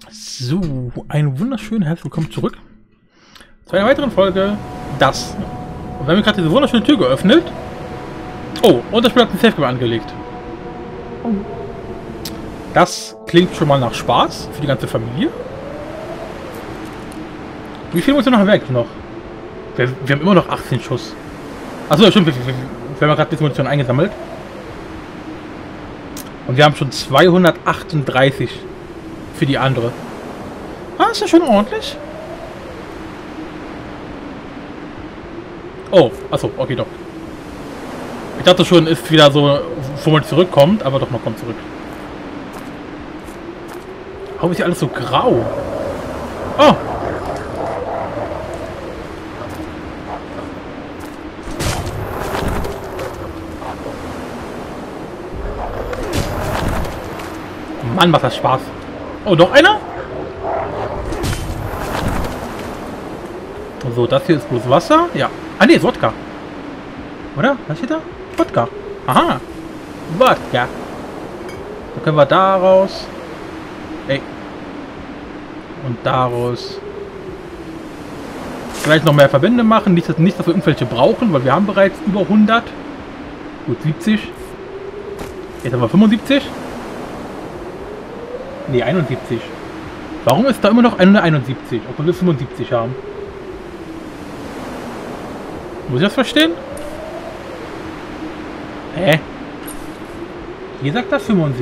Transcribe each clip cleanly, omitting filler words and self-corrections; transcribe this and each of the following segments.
So, einen wunderschönen herzlich willkommen zurück zu einer weiteren Folge Das. Und wir haben gerade diese wunderschöne Tür geöffnet. Oh, und das Spiel hat ein Safe angelegt. Das klingt schon mal nach Spaß für die ganze Familie. Wie viel muss noch weg noch? Wir haben immer noch 18 Schuss. Achso, ja, stimmt, wir haben gerade ein bisschen Munition eingesammelt. Und wir haben schon 238 für die andere. Ah, ist ja schon ordentlich. Oh, achso, okay, doch. Ich dachte schon, ist wieder so, wo man zurückkommt, aber doch, man kommt zurück. Warum ist hier alles so grau? Oh! Mann, macht das Spaß. Oh, noch einer? So, das hier ist bloß Wasser. Ja. Ah, ne, ist Wodka. Oder? Was steht da? Wodka. Aha. Wodka. So können wir daraus. Ey. Und daraus. Gleich noch mehr Verbände machen. Nicht, dass wir irgendwelche brauchen, weil wir haben bereits über 100. Gut, 70. Jetzt haben wir 75. Ne, 71. Warum ist da immer noch eine 71, obwohl wir 75 haben? Muss ich das verstehen? Hä? Hier sagt das 75.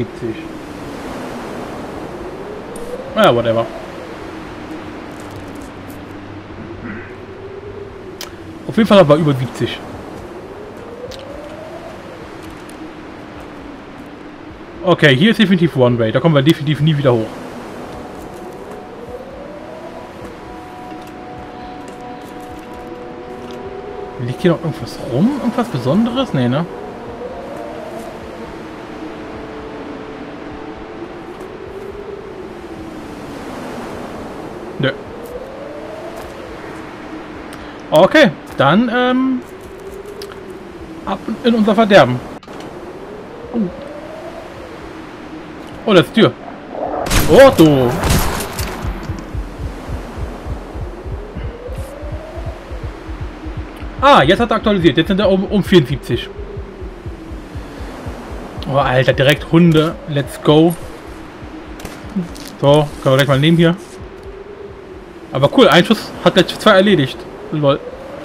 Naja, whatever. Auf jeden Fall aber über 70. Okay, hier ist definitiv One-Way. Da kommen wir definitiv nie wieder hoch. Liegt hier noch irgendwas rum? Irgendwas Besonderes? Nee, ne? Nö. Okay, dann, ab in unser Verderben. Oh, das ist die Tür. Oh, du. Ah, jetzt hat er aktualisiert. Jetzt sind er um 74. Oh, Alter, direkt Hunde. Let's go. So, können wir gleich mal nehmen hier. Aber cool, ein Schuss hat gleich 2 erledigt. Lol.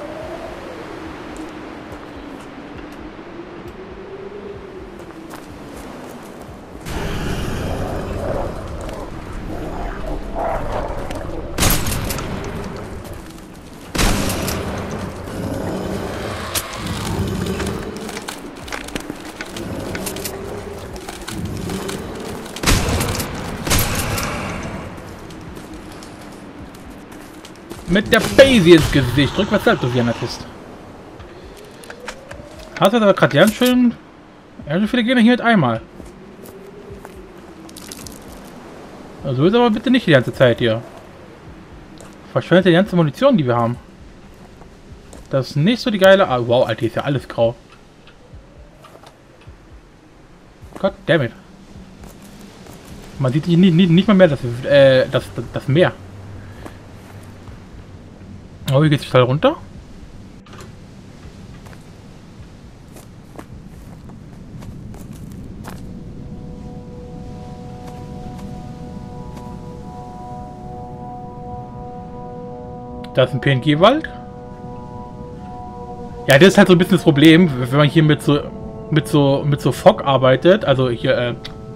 Mit der Basie ins Gesicht. Drück was selbst, du wie ein Artist. Hast du aber gerade ganz schön viele Gegner hier mit einmal. Also ist aber bitte nicht die ganze Zeit hier. Verschwendet die ganze Munition, die wir haben. Das ist nicht so die geile... Ah, wow, Alter, hier ist ja alles grau. God damn it. Man sieht nicht mal mehr das Meer. Oh, hier geht's steil runter. Da ist ein PNG-Wald. Ja, das ist halt so ein bisschen das Problem, wenn man hier mit so Fog arbeitet, also hier,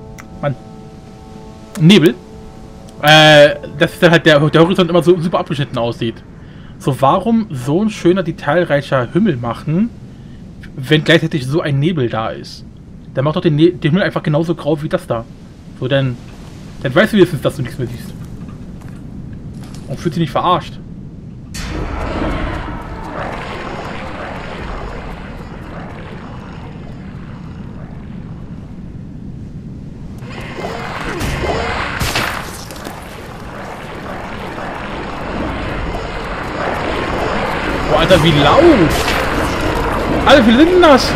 Nebel, dass dann halt der Horizont immer so super abgeschnitten aussieht. So, warum so ein schöner, detailreicher Himmel machen, wenn gleichzeitig so ein Nebel da ist? Dann macht doch den Himmel einfach genauso grau wie das da. So, dann weißt du wenigstens, dass du nichts mehr siehst. Und fühlt sich nicht verarscht. Boah, Alter, wie laut! Alter, wie sind denn das?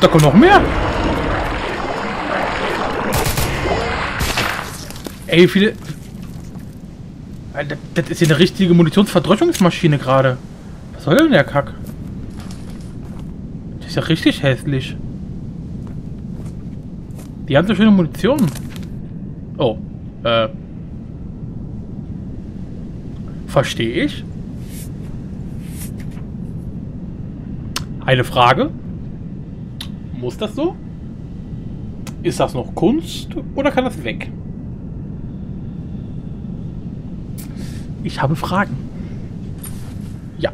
Da kommt noch mehr. Ey, wie viele... Das ist ja eine richtige Munitionsverdröschungsmaschine gerade. Was soll denn der Kack? Das ist ja richtig hässlich. Die haben so schöne Munition. Oh, verstehe ich. Eine Frage. Muss das so? Ist das noch Kunst oder kann das weg? Ich habe Fragen. Ja.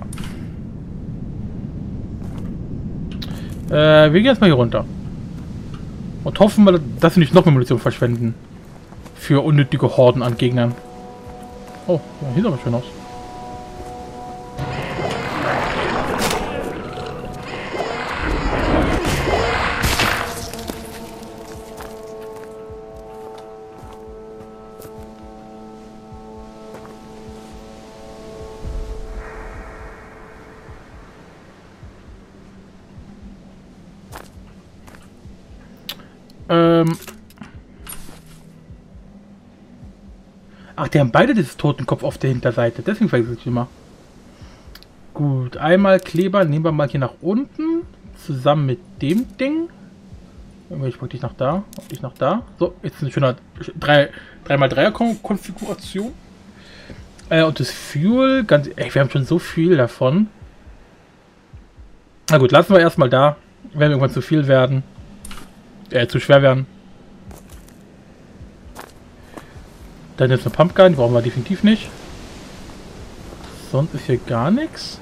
Wir gehen jetzt mal hier runter. Und hoffen wir, dass wir nicht noch mehr Munition verschwenden. Für unnötige Horden an Gegnern. Oh, ja, hier sieht aber schön aus. Ach, die haben beide dieses Totenkopf auf der Hinterseite. Deswegen vergesse ich immer. Gut, einmal Kleber nehmen wir mal hier nach unten. Zusammen mit dem Ding. Ich pack dich nach da. Und dich nach da. So, jetzt eine schöne 3x3er-Konfiguration. Und das Fuel, ganz. Ey, wir haben schon so viel davon. Na gut, lassen wir erstmal da. Werden irgendwann zu viel werden. Zu schwer werden. Dann jetzt eine Pumpgun, die brauchen wir definitiv nicht. Sonst ist hier gar nichts.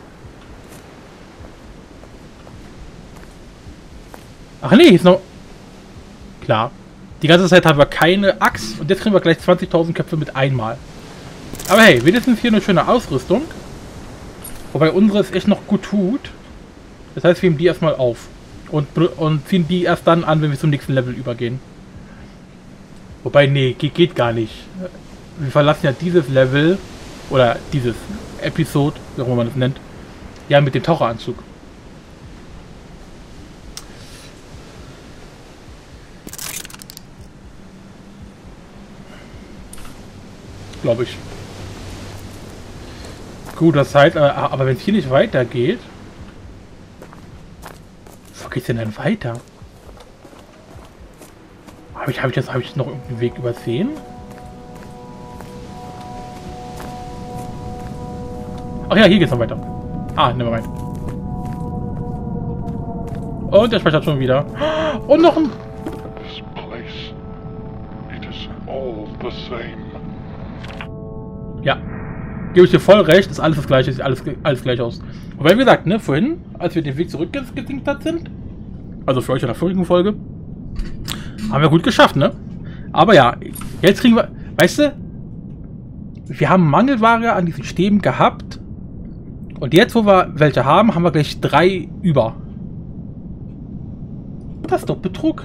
Ach nee, ist noch... Klar. Die ganze Zeit haben wir keine Axt und jetzt kriegen wir gleich 20.000 Köpfe mit einmal. Aber hey, wenigstens hier eine schöne Ausrüstung. Wobei unsere es echt noch gut tut. Das heißt, wir nehmen die erstmal auf. Und ziehen die erst dann an, wenn wir zum nächsten Level übergehen. Wobei, nee, geht gar nicht. Wir verlassen ja dieses Level, oder dieses Episode, wie auch immer man das nennt, ja mit dem Taucheranzug. Glaube ich. Gut, das heißt, aber wenn es hier nicht weitergeht... Wo geht's denn dann weiter? Habe ich noch irgendeinen Weg übersehen? Ach ja, hier geht's noch weiter. Ah, nevermind. Und der speichert schon wieder. Und noch ein... This place, it is all the same. Ja. Gebe ich dir voll recht, ist alles das gleiche, sieht alles gleich aus. Wobei, wie gesagt, ne, vorhin, als wir den Weg zurückgesinkt sind, also für euch in der vorigen Folge, haben wir gut geschafft, ne? Aber ja, jetzt kriegen wir, weißt du, wir haben Mangelware an diesen Stäben gehabt und jetzt, wo wir welche haben, haben wir gleich 3 über. Das ist doch Betrug.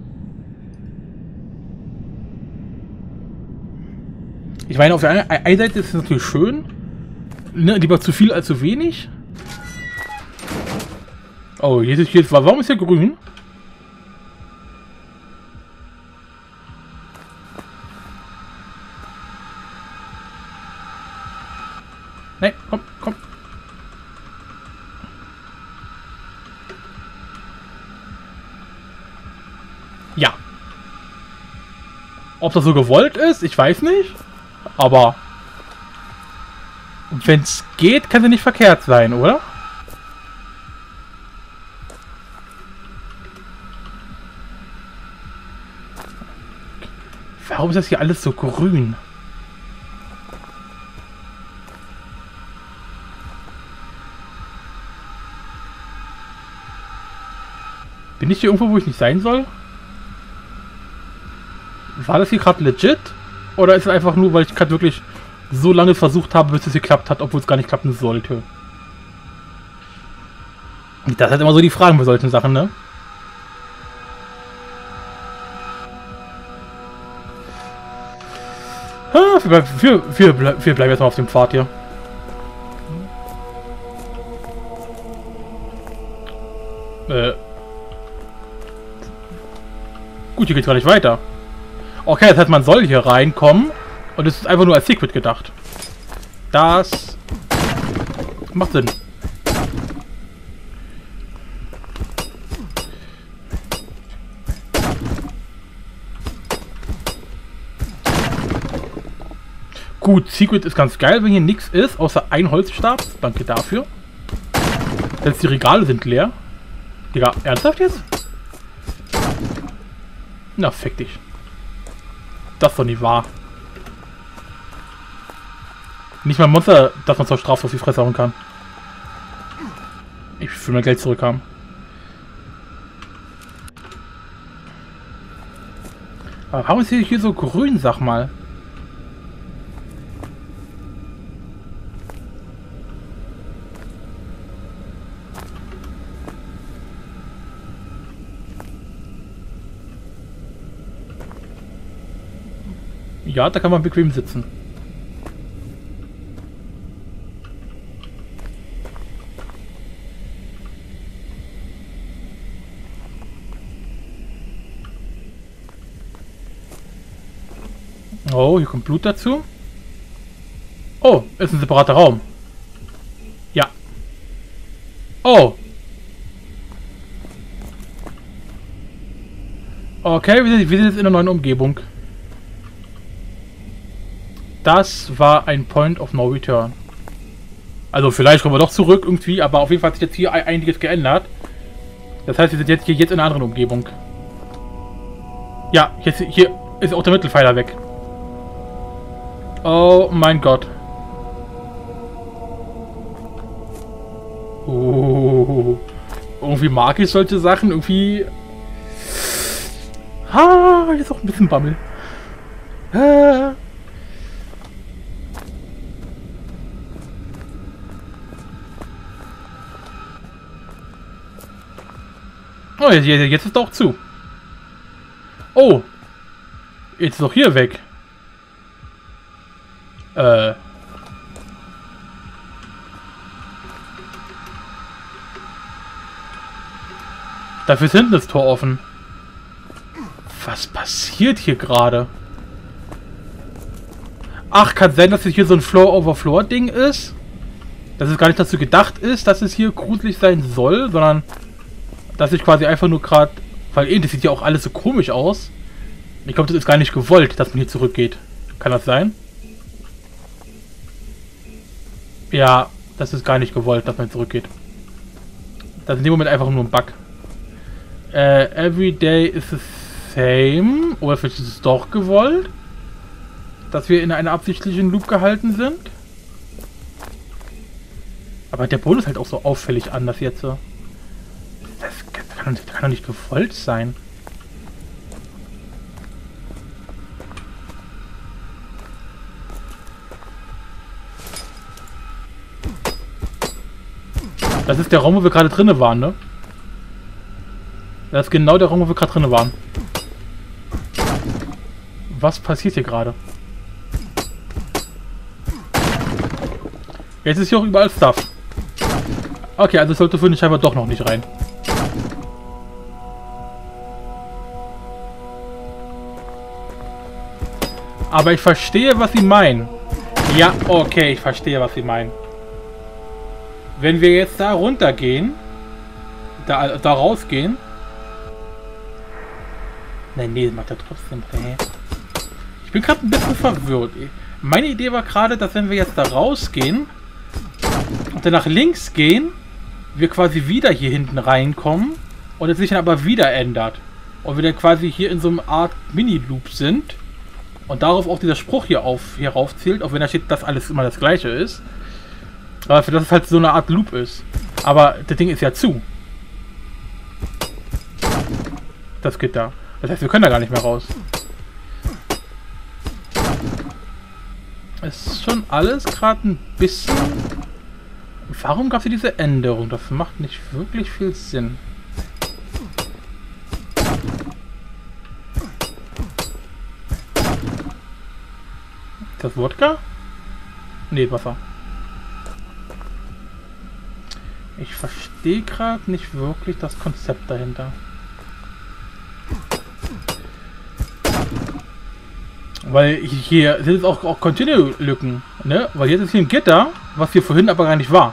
Ich meine, auf der einen Seite ist es natürlich schön, ne, lieber zu viel als zu wenig. Oh, jetzt warum ist hier grün? Nein, komm, komm. Ja. Ob das so gewollt ist, ich weiß nicht. Aber wenn es geht, kann es nicht verkehrt sein, oder? Warum ist das hier alles so grün? Bin ich hier irgendwo, wo ich nicht sein soll? War das hier gerade legit? Oder ist es einfach nur, weil ich gerade wirklich so lange versucht habe, bis es geklappt hat, obwohl es gar nicht klappen sollte? Das hat immer so die Fragen bei solchen Sachen, ne? Wir bleiben jetzt mal auf dem Pfad hier. Gut, hier geht's gar nicht weiter. Okay, das heißt, man soll hier reinkommen und es ist einfach nur als Secret gedacht. Das macht Sinn. Gut, Secret ist ganz geil, wenn hier nichts ist, außer ein Holzstab. Danke dafür. Selbst die Regale sind leer. Digga, ernsthaft jetzt? Na, fick dich. Das ist doch nicht wahr. Nicht mal ein Monster, das man zur Strafe auf die Fresse hauen kann. Ich will mein Geld zurückhaben. Aber warum ist hier so grün, sag mal? Ja, da kann man bequem sitzen. Oh, hier kommt Blut dazu. Oh, ist ein separater Raum. Ja. Oh. Okay, wir sind jetzt in einer neuen Umgebung. Das war ein Point of No Return. Also vielleicht kommen wir doch zurück irgendwie, aber auf jeden Fall hat sich jetzt hier einiges geändert. Das heißt, wir sind jetzt hier in einer anderen Umgebung. Ja, hier ist auch der Mittelpfeiler weg. Oh mein Gott. Irgendwie mag ich solche Sachen, irgendwie... jetzt auch ein bisschen Bammel. Oh, jetzt ist er auch zu. Oh. Jetzt ist auch hier weg. Dafür ist hinten das Tor offen. Was passiert hier gerade? Ach, kann sein, dass es hier so ein Floor-over-Floor-Ding ist? Dass es gar nicht dazu gedacht ist, dass es hier gruselig sein soll, sondern dass ich quasi einfach nur gerade... Weil das sieht ja auch alles so komisch aus. Ich glaube, das ist gar nicht gewollt, dass man hier zurückgeht. Kann das sein? Ja, das ist gar nicht gewollt, dass man zurückgeht. Das ist in dem Moment einfach nur ein Bug. Every day is the same. Oder vielleicht ist es doch gewollt, dass wir in einer absichtlichen Loop gehalten sind. Aber der Boden ist halt auch so auffällig anders jetzt. Das kann doch nicht gewollt sein. Das ist der Raum, wo wir gerade drinne waren, ne? Das ist genau der Raum, wo wir gerade drinne waren. Was passiert hier gerade? Jetzt ist hier auch überall Stuff. Okay, also sollte für den scheinbar doch noch nicht rein. Aber ich verstehe, was sie meinen. Ja, okay, ich verstehe, was sie meinen. Wenn wir jetzt da runtergehen, da rausgehen. Nein, nee, das macht er trotzdem. Ich bin gerade ein bisschen verwirrt. Meine Idee war gerade, dass wenn wir jetzt da rausgehen und dann nach links gehen, wir quasi wieder hier hinten reinkommen und es sich dann aber wieder ändert. Und wir dann quasi hier in so einer Art Mini-Loop sind und darauf auch dieser Spruch hier raufzählt, auch wenn da steht, dass alles immer das gleiche ist. Aber für das es halt so eine Art Loop ist. Aber das Ding ist ja zu. Das geht da. Das heißt, wir können da gar nicht mehr raus. Es ist schon alles gerade ein bisschen... Warum gab es hier diese Änderung? Das macht nicht wirklich viel Sinn. Ist das Wodka? Nee, Wasser. Ich verstehe gerade nicht wirklich das Konzept dahinter. Weil hier sind jetzt auch Continue-Lücken, ne? Weil jetzt ist hier ein Gitter, was hier vorhin aber gar nicht war.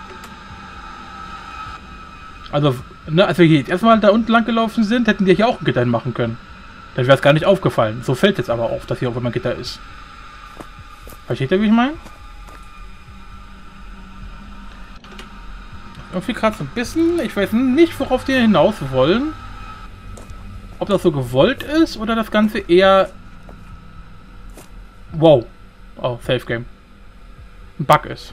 Also, ne, als wir hier jetzt erstmal da unten lang gelaufen sind, hätten wir hier auch ein Gitter machen können. Dann wäre es gar nicht aufgefallen. So fällt jetzt aber auf, dass hier auf einmal ein Gitter ist. Versteht ihr, wie ich meine? Irgendwie gerade so ein bisschen. Ich weiß nicht, worauf die hinaus wollen. Ob das so gewollt ist oder das Ganze eher... Wow. Oh, Safe Game. Ein Bug ist.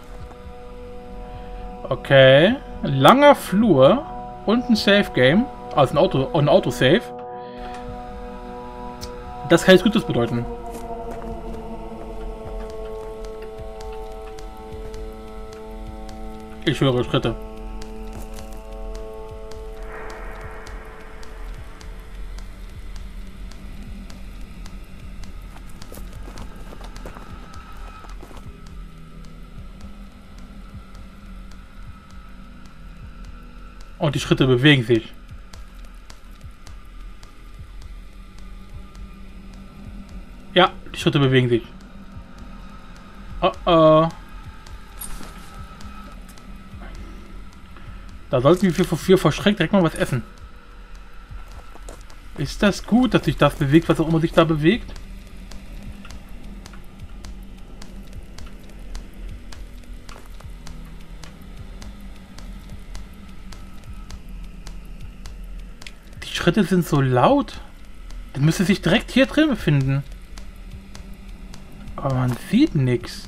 Okay. Langer Flur und ein Safe Game. Also ein Autosave. Das kann jetzt Gutes bedeuten. Ich höre Schritte. Und die Schritte bewegen sich. Ja, die Schritte bewegen sich. Oh oh. Da sollten wir verschreckt direkt mal was essen. Ist das gut, dass sich das bewegt, was auch immer sich da bewegt? Die Schritte sind so laut. Dann müsste sich direkt hier drin befinden. Aber man sieht nichts.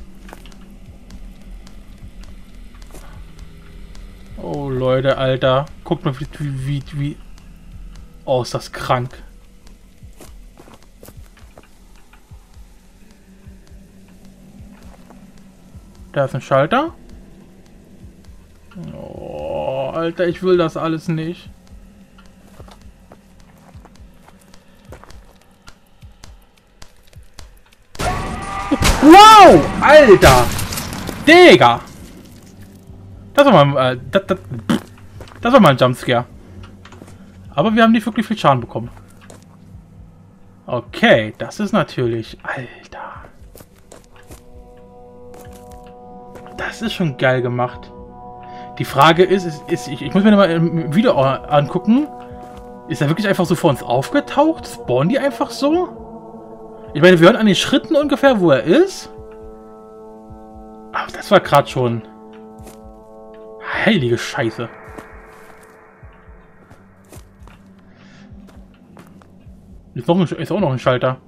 Oh Leute, Alter. Guckt mal wie... Oh, ist das krank. Da ist ein Schalter. Oh, Alter, ich will das alles nicht. Wow! Alter! Digga! Das war mal, das war mal ein Jumpscare. Aber wir haben nicht wirklich viel Schaden bekommen. Okay, das ist natürlich... Alter. Das ist schon geil gemacht. Die Frage ist ich muss mir mal im Video angucken. Ist er wirklich einfach so vor uns aufgetaucht? Spawnen die einfach so? Ich meine, wir hören an den Schritten ungefähr, wo er ist. Aber das war gerade schon... Heilige Scheiße. Ist auch noch ein Schalter.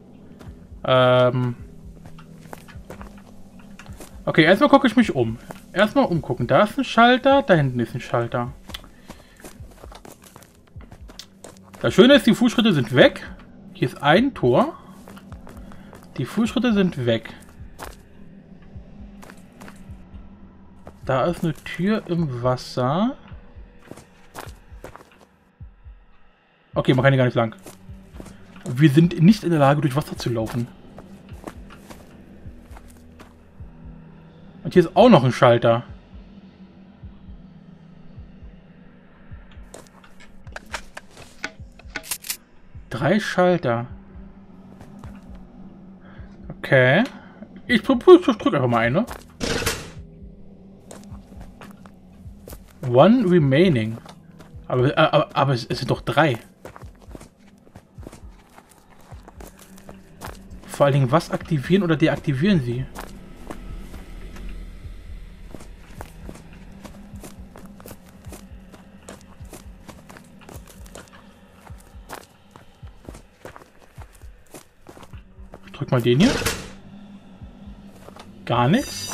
Okay, erstmal gucke ich mich um. Erstmal umgucken. Da ist ein Schalter, da hinten ist ein Schalter. Das Schöne ist, die Fußschritte sind weg. Hier ist ein Tor. Die Fußschritte sind weg. Da ist eine Tür im Wasser. Okay, man kann hier gar nicht lang. Wir sind nicht in der Lage, durch Wasser zu laufen. Und hier ist auch noch ein Schalter. Drei Schalter. Okay. Ich drücke einfach mal eine. One remaining. Aber es sind doch drei. Vor allen Dingen, was aktivieren oder deaktivieren sie? Ich drück mal den hier. Gar nichts.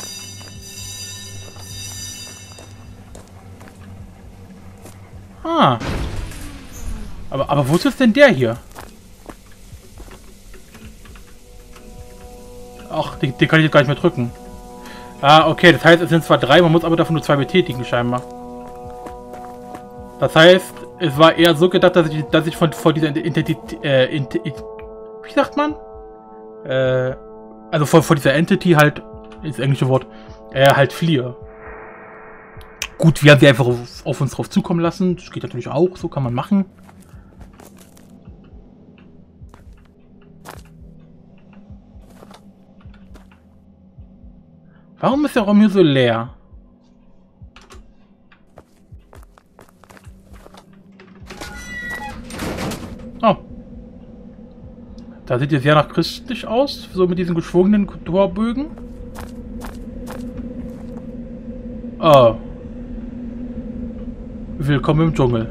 Ah. Aber wo ist denn der hier? Ach, den kann ich jetzt gar nicht mehr drücken. Ah, okay, das heißt, es sind zwar drei, man muss aber davon nur zwei betätigen, scheinbar. Das heißt, es war eher so gedacht, dass ich vor dieser Identität, wie sagt man? Also vor dieser Entity halt, ist das englische Wort, halt fliehe. Gut, wir haben sie einfach auf uns drauf zukommen lassen. Das geht natürlich auch, so kann man machen. Warum ist der Raum hier so leer? Oh. Da sieht es sehr nach christlich aus, so mit diesen geschwungenen Torbögen. Oh. Willkommen im Dschungel.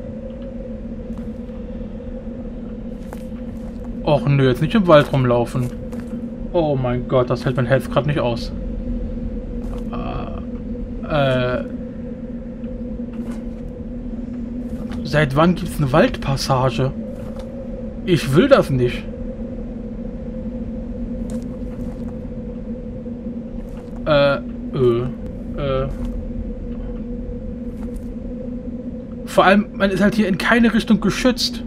Och nö, jetzt nicht im Wald rumlaufen. Oh mein Gott, das hält mein Herz gerade nicht aus. Seit wann gibt's eine Waldpassage? Ich will das nicht. Vor allem, man ist halt hier in keine Richtung geschützt.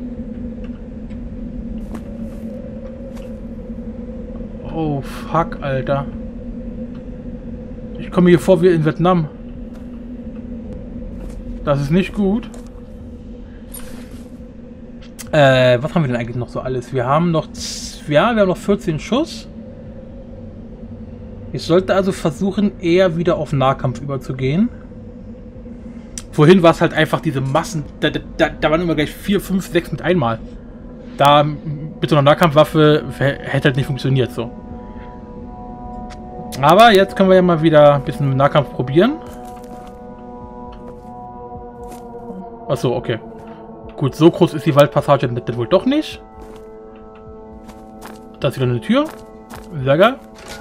Oh, fuck, Alter. Ich komme hier vor wie in Vietnam. Das ist nicht gut. Was haben wir denn eigentlich noch so alles? Wir haben noch... Ja, wir haben noch 14 Schuss. Ich sollte also versuchen, eher wieder auf Nahkampf überzugehen. Vorhin war es halt einfach diese Massen... Da waren immer gleich 4, 5, 6 mit einmal. Da mit so einer Nahkampfwaffe hätte halt nicht funktioniert so. Aber jetzt können wir ja mal wieder ein bisschen Nahkampf probieren. Achso, okay. Gut, so groß ist die Waldpassage das wohl doch nicht. Da ist wieder eine Tür. Sehr geil.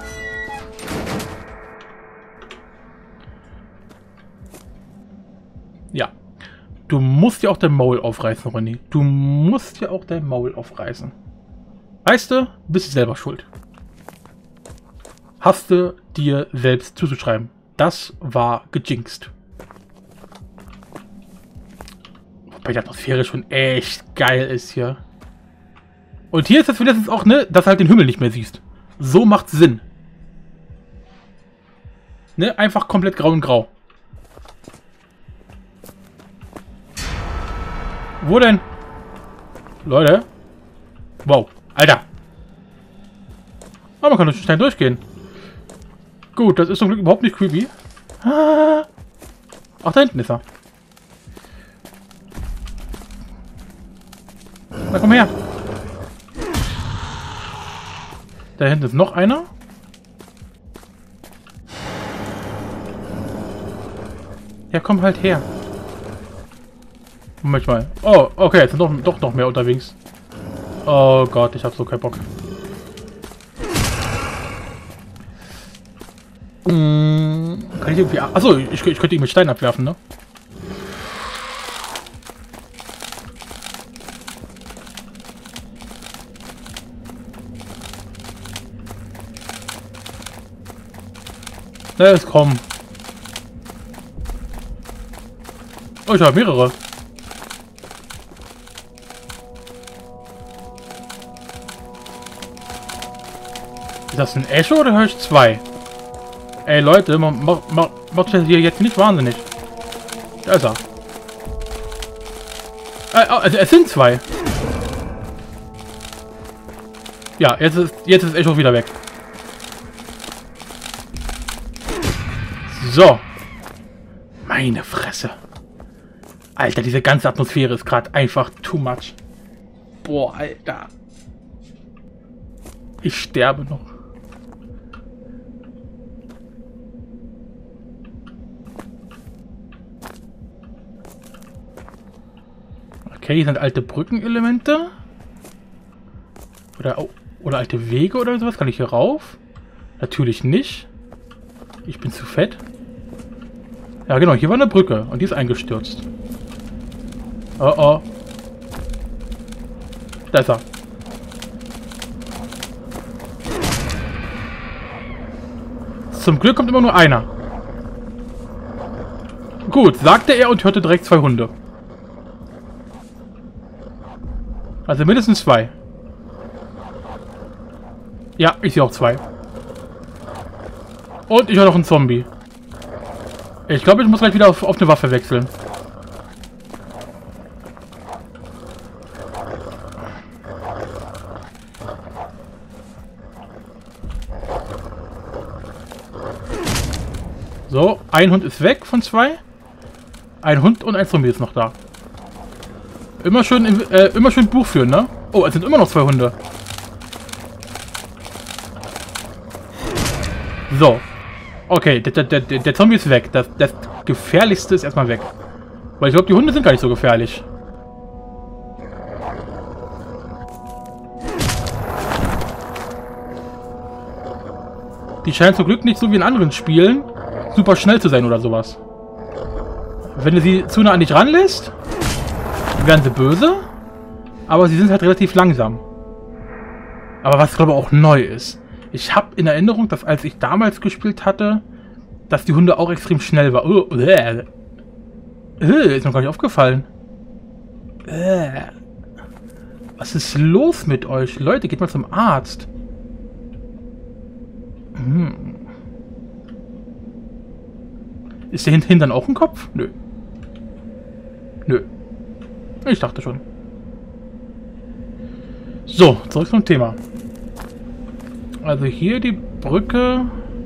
Ja. Du musst ja auch dein Maul aufreißen, Ronny. Du musst ja auch dein Maul aufreißen. Weißt du, bist du selber schuld. Hast du dir selbst zuzuschreiben. Das war gejinxt. Wobei die Atmosphäre schon echt geil ist hier. Und hier ist das wenigstens auch, ne, dass du halt den Himmel nicht mehr siehst. So macht's Sinn. Ne, einfach komplett grau und grau. Wo denn? Leute. Wow. Alter. Aber man kann durch den Stein durchgehen. Gut, das ist zum Glück überhaupt nicht creepy. Ach, da hinten ist er. Na, komm her. Da hinten ist noch einer. Ja, komm halt her. Moment mal. Oh, okay, jetzt sind doch noch mehr unterwegs. Oh Gott, ich hab so keinen Bock. Kann ich irgendwie... Achso, ich könnte ihn mit Steinen abwerfen, ne? Jetzt komm. Oh, ich habe mehrere. Ist das ein Echo oder höre ich zwei? Ey Leute, macht das hier jetzt nicht wahnsinnig. Da ist er. Also es sind zwei. Ja, jetzt ist Echo wieder weg. So. Meine Fresse. Alter, diese ganze Atmosphäre ist gerade einfach too much. Boah, Alter. Ich sterbe noch. Okay, hier sind alte Brückenelemente. Oder alte Wege oder sowas. Kann ich hier rauf? Natürlich nicht. Ich bin zu fett. Ja genau, hier war eine Brücke und die ist eingestürzt. Oh oh. Da ist er. Zum Glück kommt immer nur einer. Gut, sagte er und hörte direkt zwei Hunde. Also mindestens zwei. Ja, ich sehe auch zwei. Und ich höre noch einen Zombie. Ich glaube, ich muss gleich wieder auf eine Waffe wechseln. So, ein Hund ist weg von 2. Ein Hund und ein Zombie ist noch da. Immer schön Buch führen, ne? Oh, es sind immer noch 2 Hunde. So. Okay, der Zombie ist weg. Das Gefährlichste ist erstmal weg. Weil ich glaube, die Hunde sind gar nicht so gefährlich. Die scheinen zum Glück nicht so wie in anderen Spielen super schnell zu sein oder sowas. Wenn du sie zu nah an dich ranlässt, werden sie böse. Aber sie sind halt relativ langsam. Aber was, glaube ich, auch neu ist. Ich habe in Erinnerung, dass als ich damals gespielt hatte, dass die Hunde auch extrem schnell waren. Ist mir gar nicht aufgefallen. Was ist los mit euch? Leute, geht mal zum Arzt. Ist der hinten dann auch ein Kopf? Nö. Nö. Ich dachte schon. So, zurück zum Thema. Also hier die Brücke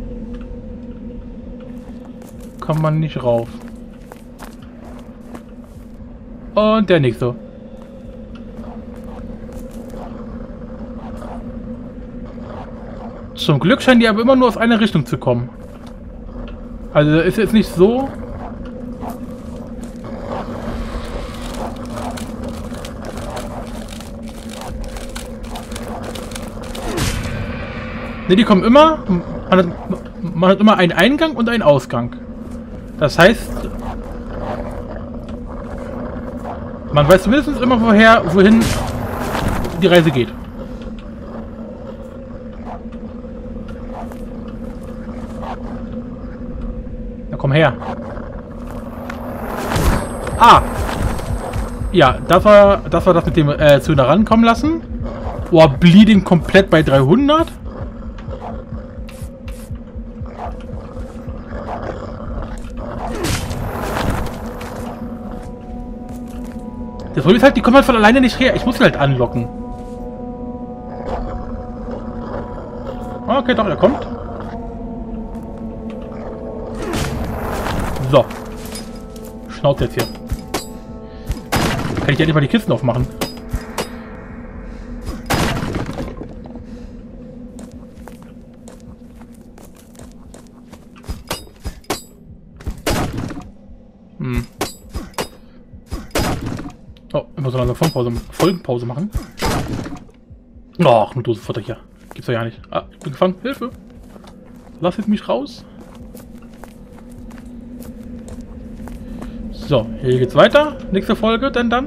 kann man nicht rauf. Und der nächste. Zum Glück scheinen die aber immer nur aus einer Richtung zu kommen. Also ist jetzt nicht so. Ne, die kommen immer. Man hat immer einen Eingang und einen Ausgang. Das heißt, man weiß zumindest immer wohin die Reise geht. Na komm her. Ah! Ja, das war das mit dem zu nah rankommen lassen. Boah, Bleeding komplett bei 300. Das Problem ist halt, die kommen halt von alleine nicht her. Ich muss sie halt anlocken. Okay, doch, er kommt. So. Schnauze jetzt hier. Kann ich endlich mal die Kisten aufmachen? Oh, ich muss noch eine Folgenpause machen. Ach, eine Dose Futter hier. Gibt's doch ja nicht. Ah, ich bin gefangen. Hilfe! Lass jetzt mich raus. So, hier geht's weiter. Nächste Folge, denn dann.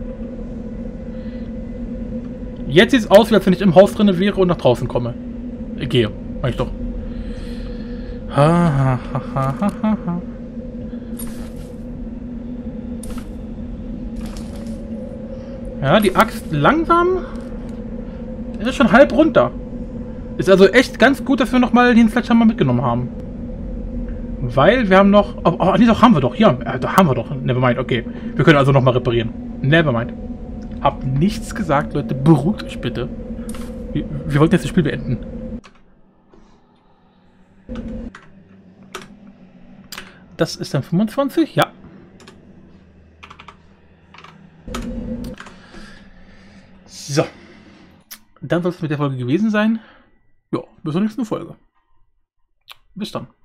Jetzt sieht es aus, wie als wenn ich im Haus drin wäre und nach draußen komme. Ich gehe. Mach ich doch. Ja, die Axt langsam ist schon halb runter. Ist also echt ganz gut, dass wir nochmal den Sledgehammer mitgenommen haben. Weil wir haben noch... Oh, nee, doch haben wir doch. Ja, da haben wir doch. Nevermind, okay. Wir können also nochmal reparieren. Nevermind. Hab nichts gesagt, Leute. Beruhigt euch bitte. Wir wollten jetzt das Spiel beenden. Das ist dann 25? Ja. So. Dann soll es mit der Folge gewesen sein. Ja, bis zur nächsten Folge. Bis dann.